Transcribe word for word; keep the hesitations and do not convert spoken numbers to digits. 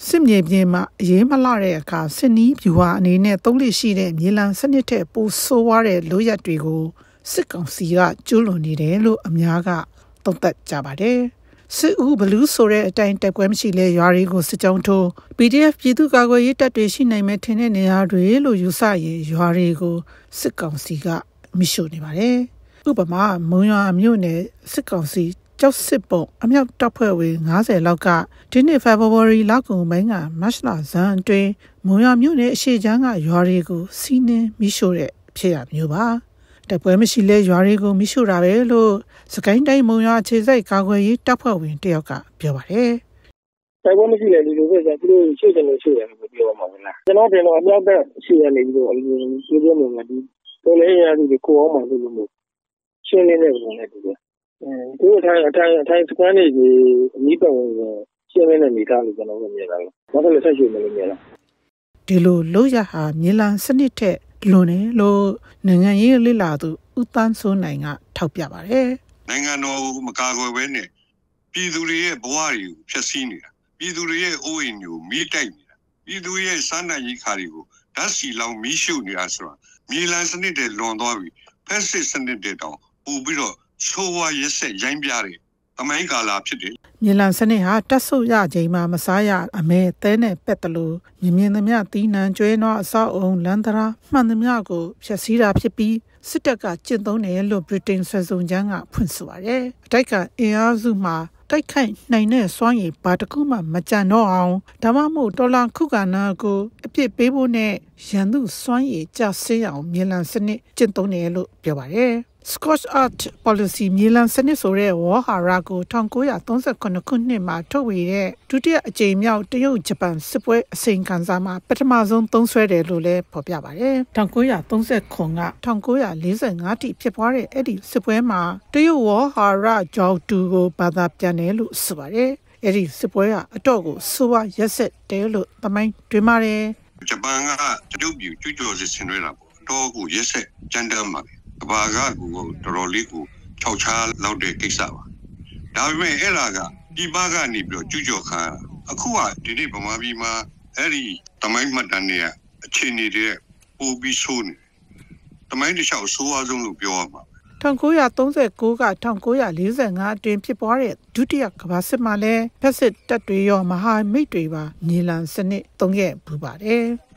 စစ်မြေပြင်မှာအရေးမလာတဲ့အခါစစ်နီးဖြူဟာအနေနဲ့သုံးလိရှိတဲ့မြေလံစနစ်ထက်ပိုဆိုးဝါးတဲ့လိုရက်တွေကိုစစ်ကောင်စီကကျူးလွန်နေတယ်လို့အများကသုံးသပ်ကြပါတယ်စစ်ဦးဘလူးဆိုတဲ့အတိုင်းတက်ပွဲမရှိလဲရွာတွေကိုစစ်ကြောင်းထိုး ပီဒီအက်ဖ် ပြည်သူ့ကာကွယ်ရေးတပ်တွေရှိနိုင်မဲ့ထင်တဲ့နေရာတွေလို့ယူဆရင်ရွာတွေကိုစစ်ကောင်စီကမိရှို့နေပါတယ်ဥပမာမုံရွာမြို့နယ်စစ်ကောင်စီကျောက်စစ်ပုံအမြောက်တပ်ဖွဲ့ဝင်၅၀လောက်ကဒီနှစ်ဖေဖော်ဝါရီလကုန်ပိုင်းကမတ်လဇန်အတွင်းမုံရွာမြို့နယ်အရှိချမ်းကရွာတွေကိုစီးနင်းမိရှို့တဲ့ဖြစ်ရမျိုးပါတပွဲမရှိလဲရွာတွေကိုမိရှို့တာပဲလို့စကိုင်းတိုင်းမုံရွာခြေစိုက်ကာကွယ်ရေးတပ်ဖွဲ့ဝင်တယောက်ကပြောပါတယ်တပွဲမရှိလဲဒီလိုပဲသူတို့ရှိတယ်လို့ရှိတယ်လို့ပြောမှာမလားကျွန်တော်တင်တော့အမြောက်တပ်ရှိရနေပြီးတော့ဒီလိုပြောနေတယ်ဒီတော်လေးရသူကိုအောင်မှလို့လို့ရှင်းနေတဲ့ပုံနဲ့တူတယ်သူတို့အထိုင်အထိုင်အထိုင်စကွန်းနေကြီးအနီးပတ်ဝန်းကျင်ရှင်းနေတဲ့မိသားစုကျွန်တော်တို့မြင်လာတယ်။ဘာလို့လဲဆက်ရှိနေလို့မြင်လား။ဒီလိုလို့ရဟာမြေလံစနစ်ထက်လွန်တယ်လို့နိုင်ငံရေးလိလာသူဦးတန်းစိုးနိုင်ကထောက်ပြပါတယ်။နိုင်ငံတော်မကာကွယ်ဘဲနဲ့ပြည်သူတွေရဲ့ဘဝတွေကိုဖျက်ဆီးနေတာ။ပြည်သူတွေရဲ့အိုးအိမ်တွေကိုမိတိုက်နေတာ။ပြည်သူရဲ့စားနပ်ရိက္ခာတွေကိုဓာတ်ဆီလောင်မိရှုနေတာဆိုတာမြေလံစနစ်တဲ့လွန်သွားပြီ။ဖက်စစ်စနစ်တဲ့တောင်ပို့ပြီးတော့ဆိုးဝါးရက်ဆက်ရိုင်းပြတယ်။တမိုင်းကာလာဖြစ်တယ်။မြေလံစနစ်ဟာတက်ဆုပ်ရချိန်မှာမစားရအမဲသဲနဲ့ပက်တလို့မြင်မြင်သမျှတီးနှံကျွဲနွားအဆောက်အုံလန်တရာမှန်သမျှကိုဖျက်ဆီးတာဖြစ်ပြီးစစ်တပ်ကကျင့်သုံးတယ်လို့ဗြိတိန်ဆွဲဆောင်ချမ်းကဖွင့်ဆိုပါတယ်။အတိုက်ကအင်အားစုမှာတိုက်ခိုက်နိုင်တဲ့စွမ်းရည်ဘာတစ်ခုမှမကြံတော့အောင်ဒါမှမဟုတ်ဒေါ်လာခုကနာကိုအပြစ်ပေးဖို့နဲ့ရန်သူစွမ်းရည်ကျဆင်းအောင်မြေလံစနစ်ကျင့်သုံးတယ်လို့ပြောပါတယ်။ Scotch Art Policy မြေလံစနစ်ဆိုတဲ့ဝါဟာရကို၁၉၃၇ခုနှစ်မှာထုတ်ဝေတဲ့ဒုတိယအကြိမ်မြောက်တရုတ်ဂျပန်စစ်ပွဲအစိမ်ခံစာမှာပထမဆုံးသုံးစွဲတယ်လို့လည်းဖော်ပြပါတယ်။၁၉၃၇က၁၉၄၅ထိဖြစ်ပွားတဲ့အဲ့ဒီစစ်ပွဲမှာတရုတ်ဝါဟာရကြောက်တူကိုဘာသာပြန်တယ်လို့ဆိုပါတယ်။အဲ့ဒီစစ်ပွဲကအတော့ကိုဆိုးဝါးရက်စက်တယ်လို့သမိုင်းတွင်ပါတယ်။ဂျပန်ကတရုတ်ပြည်ကျူးကျော်စစ်ဆင်နွှဲတာပေါ့။တော့ကိုရက်စက်ကြမ်းတမ်းပါပဲ။ကဘာကကိုတော်တော်လေးကိုခြောက်ခြားလောက်တဲ့ကိစ္စပါဒါပေမဲ့အဲ့ဒါကဒီဘာကနေပြီးတော့ကျူးကျော်ခါအခုကဒီနေ့ဗမာပြည်မှာအဲ့ဒီတမိုင်းမှတ်တမ်းတွေကအခြေအနေတွေပိုပြီးဆိုးနေတမိုင်းတစ်လျှောက်ဆိုးဝါးဆုံးလို့ပြောရမှာ၁၉၃၉က၁၉၄၅အတွင်းဖြစ်ပွားတဲ့ဒုတိယကမ္ဘာစစ်မှာလည်းဖက်စစ်တပ်တွေရောမဟာမိတ်တွေပါမြေလံစနစ်သုံးခဲ့ပူပါတယ်